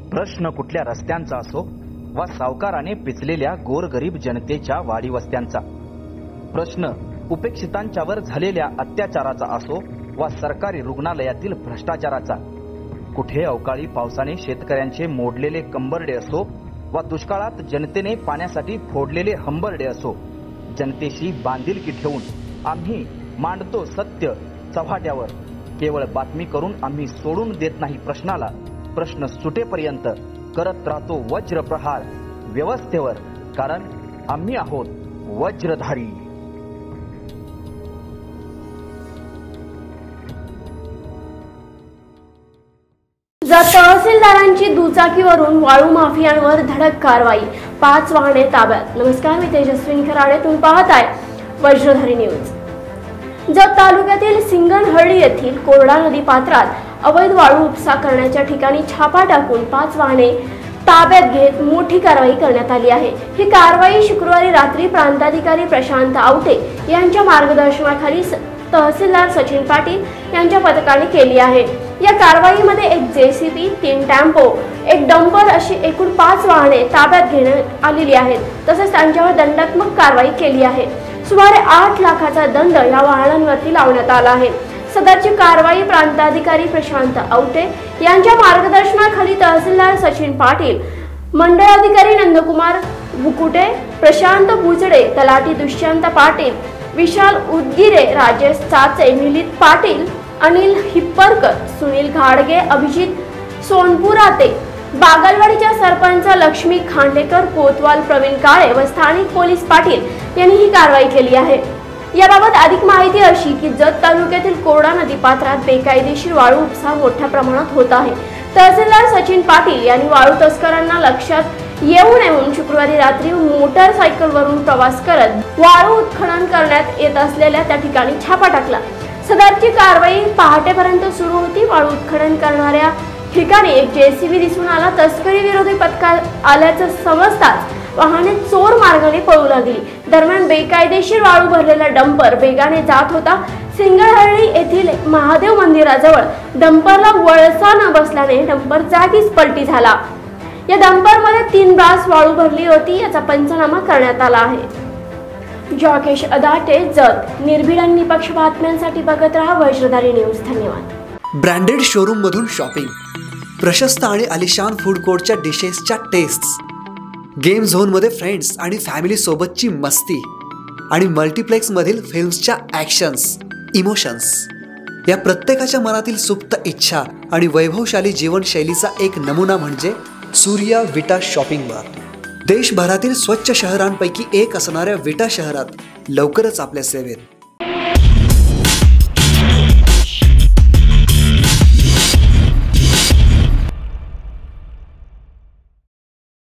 प्रश्न कुठल्या रस्त्यांचा असो वा सावकाराने पिचलेल्या गोरगरीब जनतेच्या वाडी वस्त्यांचा, प्रश्न उपेक्षितांच्यावर झालेल्या अत्याचाराचा असो वा सरकारी रुग्णालयातील भ्रष्टाचाराचा, कुठे अवकाळी पावसाने शेतकऱ्यांचे मोडलेले कंबरडे असो वा दुष्काळात जनतेने पाण्यासाठी फोडलेले हंबरडे असो, जनतेशी बांधिलकी ठेवून आम्ही मांडतो सत्य चव्हाट्यावर. केवळ बातमी करून आम्ही सोडून देत नाही प्रश्नाला. प्रश्न सुटेपर्यंत करत राहतो वज्र प्रहार व्यवस्थेवर, कारण आम्ही आहोत वज्रधारी. तहसीलदारांची दुचाकीवरून वाळू माफियांवर धडक कारवाई, 5 वाहने ताब्यात. नमस्कार, मी तेजस्विनी खराडे, तुम्ही पाहताय वज्रधारी न्यूज. जत तालुक्यातील सिंगणहळ्ळी येथील कोरडा नदी पात्रात अवैध वाळू उपसा करण्याच्या ठिकाणी छापा टाकून 5 वाहने ताब्यात घेत मोठी कारवाई करण्यात आली आहे. ही कारवाई शुक्रवारी रात्री प्रांताधिकारी प्रशांत आवटे यांच्या मार्गदर्शनाखाली तहसीलदार सचिन पाटील यांच्या पथकाने केली आहे. या कारवाईमध्ये एक जेसीबी, 3 टेम्पो, एक डंपर अशी एकूण 5 वाहने ताब्यात घेण्यात आलेली आहेत. तसेच त्यांच्यावर दंडात्मक कारवाई केली आहे. सुमारे 8 लाखाचा दंड या वाहनांवरती लावण्यात आला आहे. सदरची कारवाई प्रांताधिकारी प्रशांत आवटे यांच्या मार्गदर्शनाखाली तहसीलदार सचिन पाटील, मंडळाधिकारी नंदकुमार बुकुटे, प्रशांत बुचडे, तलाठी दुष्यंत पाटील, विशाल उदगीरे, राजेश चाचे, निलित पाटील, अनिल हिप्परकर, सुनील घाडगे, अभिजित सोनपुराते, बागलवाडीच्या सरपंच लक्ष्मी खांडेकर, कोतवाल प्रवीण काळे व स्थानिक पोलीस पाटील यांनी ही कारवाई केली आहे. याबाबत अधिक माहिती अशी की जत तालुक्यातील कोरडा नदी पात्रात बेकायदेशीर वाळू उपसा मोठ्या प्रमाणात होत आहे. तहसीलदार सचिन पाटील यांनी वाळू तस्करांना लक्षात येऊ नये म्हणून शुक्रवारी रात्री मोटारसायकलवरून प्रवास करत वाळू उत्खनन करण्यात येत असलेल्या त्या ठिकाणी छापा टाकला. सदरची कारवाई पहाटेपर्यंत सुरू होती. वाळू उत्खनन करणाऱ्या ठिकाणी एक जेसीबी दिसून आला. तस्करी विरोधी पथक आल्याचं समजताच वाहने चोर मार्गाने पळू लागली. दरम्यान बेकायदेशीर वाळू भरलेला डंपर वेगाने जात होता. सिंगणहळ्ळी येथील महादेव मंदिराजवळ डंपरला वळसा न बसल्याने डंपर जागीच पलटी झाला. या डंपरमध्ये 3 ब्रास वाळू भरली होती. याचा पंचनामा करण्यात आला आहे. जॉकेश अदाटे, जत. निर्भीड आणि निपक्ष बातम्यांसाठी बघत रहा वज्रधारी न्यूज. धन्यवाद. ब्रँडेड शोरूम मधून शॉपिंग, प्रशस्त आणि आलिशान फूड कोर्टच्या डिशेसच्या टेस्ट्स, गेम झोन मध्ये फ्रेंड्स आणि फॅमिली सोबतची मस्ती आणि मल्टीप्लेक्स मधील फिल्म्सच्या ॲक्शन्स, इमोशन्स, या प्रत्येकाच्या मनातील सुप्त इच्छा आणि वैभवशाली जीवनशैलीचा एक नमुना म्हणजे सूर्या विटा शॉपिंग बार. देशभरातील स्वच्छ शहरांपैकी एक असणाऱ्या विटा शहरात लवकरच आपल्या सेवेत.